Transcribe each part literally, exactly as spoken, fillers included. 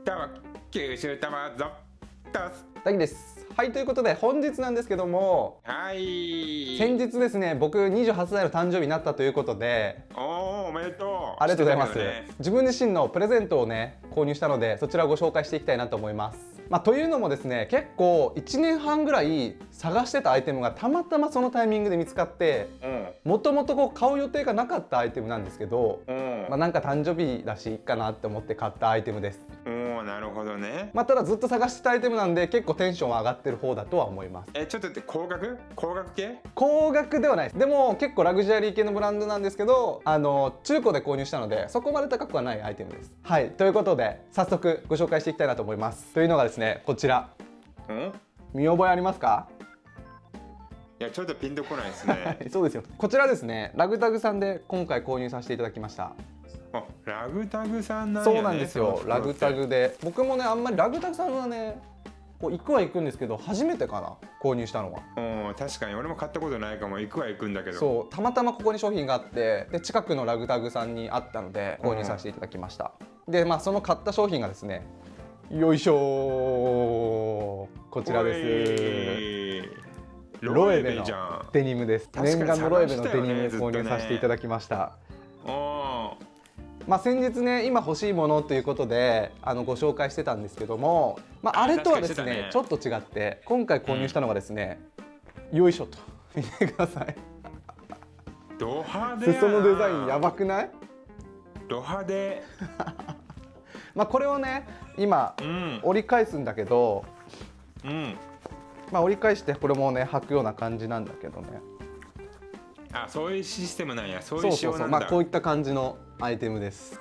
タワ九州タワーゾットス大輝です。はい、ということで本日なんですけども、 はい先日ですね、僕にじゅうはっさいの誕生日になったということで、 おおおめでとう。 ありがとうございます、 ね、 自分自身のプレゼントをね購入したので、そちらをご紹介していきたいなと思います。まあ、というのもですね、結構いちねんはんぐらい探してたアイテムがたまたまそのタイミングで見つかって、もともとこう買う予定がなかったアイテムなんですけど、うん、まあなんか誕生日だしいいかなって思って買ったアイテムです。 おお、なるほどね。 まあただずっと探してたアイテムなんで、結構テンションは上がってる方だとは思います。 え、ちょっと待って、高額高額系高額ではないです。でも結構ラグジュアリー系のブランドなんですけど、あの中古で購入したのでそこまで高くはないアイテムです。はい、ということで早速ご紹介していきたいなと思います。というのがですね、こちら、 ん見覚えありますか？ いや、ちょっとピンとこないですね。 そうですよ。こちらですね、ラグタグさんで今回購入させていただきました。 あ、ラグタグさんなんやね。 そうなんですよ、ラグタグで。僕もね、あんまりラグタグさんはねこう行くは行くんですけど、初めてかな、購入したのは。 うん、確かに俺も買ったことないかも。行くは行くんだけど、 そう、たまたまここに商品があって、で近くのラグタグさんにあったので購入させていただきました。うん、でまあその買った商品がですね、よいしょー、こちらです。ロエベのデニムです。念願のロエベのデニムを購入させていただきました。まあ先日ね、今欲しいものということであのご紹介してたんですけども、まあ、あれとはですね、ねちょっと違って今回購入したのがですね、うん、よいしょと見てください。 ド派手やな。 裾のデザインやばくない？ ド派手。 まあこれをね今、うん、折り返すんだけど、うん、まあ折り返してこれもね履くような感じなんだけどね。 あ、そういうシステムなんや。そういう仕様なんだ。 そうそうそう、まあこういった感じのアイテムです。うん、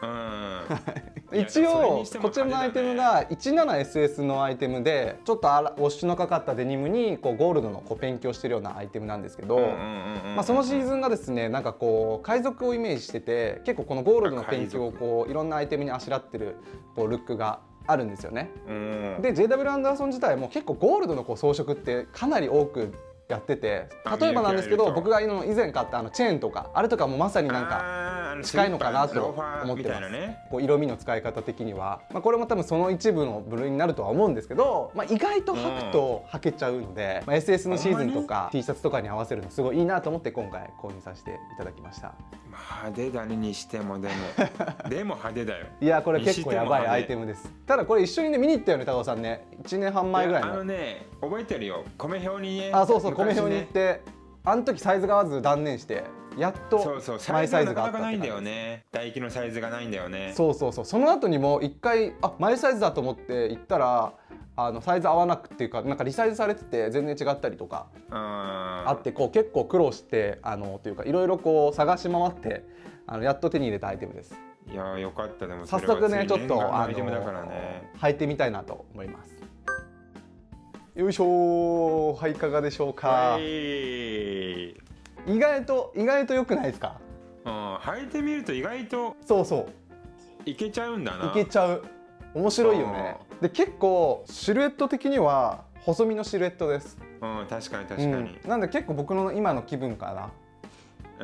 一応こちらのアイテムが いちななエスエス のアイテムで、ちょっとウォッシュのかかったデニムにこうゴールドのこうペンキをしてるようなアイテムなんですけど、まあそのシーズンがですね、なんかこう海賊をイメージしてて、結構このゴールドのペンキをこういろんなアイテムにあしらってるこうルックがあるんですよね。で ジェイダブリュー アンダーソン自体も結構ゴールドのこう装飾ってかなり多くやってて、例えばなんですけど、僕が以前買ったあのチェーンとかあれとかもまさになんか近いのかなと思ってます。こう色味の使い方的には、まあ、これも多分その一部の部類になるとは思うんですけど、まあ、意外と履くと履けちゃうので、まあ、エスエス のシーズンとか T シャツとかに合わせるのすごいいいなと思って今回購入させていただきました。 派手だねにしても、でもでも派手だよ。 いや、これ結構やばいアイテムです。ただこれ一緒にね見に行ったよね、高尾さんね。いちねんはんまえぐらいの。 あのね、覚えてるよ、米表にね。 あ、そうそう、米表に行って、あの時サイズが合わず断念して、やっとマイサイズがあったって感じ。 なかなかないんだよね。唾液のサイズがないんだよね。 そうそうそう。その後にも一回、あ、マイサイズだと思って行ったら、あのサイズ合わなくっていうか、なんかリサイズされてて全然違ったりとかあって、こう結構苦労して、あのというかいろいろこう探し回って、あのやっと手に入れたアイテムです。 いやー、よかった。でも早速ね、ちょっとアイテムだからね、 履いてみたいなと思います。よいしょー、はい、いかがでしょうか。意外と意外と良くないですか？ うん、履いてみると意外とそうそういけちゃうんだな。 いけちゃう。面白いよね。で結構シルエット的には細身のシルエットです。 うん、確かに確かに、 うん、なんで結構僕の今の気分かな。 うん、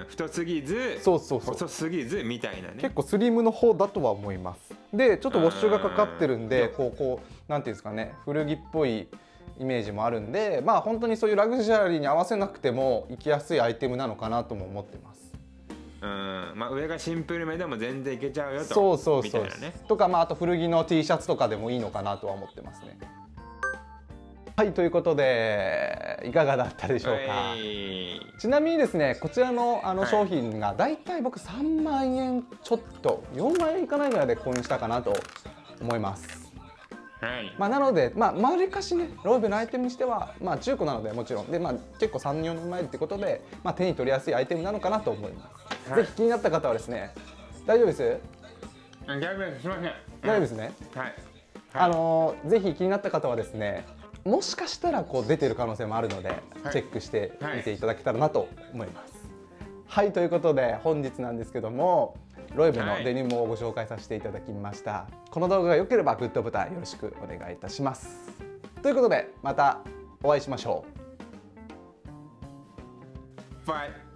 太すぎず、 そうそうそう、 細すぎずみたいなね。 結構スリムの方だとは思います。でちょっとウォッシュがかかってるんで、こうこうなんていうんですかね、古着っぽいイメージもあるんで、まあ本当にそういうラグジュアリーに合わせなくてもいきやすいアイテムなのかなとも思ってます。 うん、まあ上がシンプルめでも全然いけちゃうよと。 そうそうそう、 みたいなね。とか、まああと古着の T シャツとかでもいいのかなとは思ってますね。はい、ということでいかがだったでしょうか。ちなみにですね、こちらのあの商品がだいたい僕さんまんえんちょっとよんまんえんいかないぐらいで購入したかなと思います。はい、まあなので、まあわりかしね、ロエベのアイテムにしては、まあ中古なのでもちろんで、まあ結構さん、よねんまえってことで、まあ手に取りやすいアイテムなのかなと思います。はい、ぜひ気になった方はですね、大丈夫です？ 大丈夫です。すみません。 大丈夫ですね。はい。はい、あのー、ぜひ気になった方はですね、もしかしたらこう出てる可能性もあるので、はい、チェックしてみていただけたらなと思います。はい、はい、ということで本日なんですけども、ロエベのデニムをご紹介させていただきました。はい、この動画が良ければグッドボタンよろしくお願いいたします。ということでまたお会いしましょう。 バイ。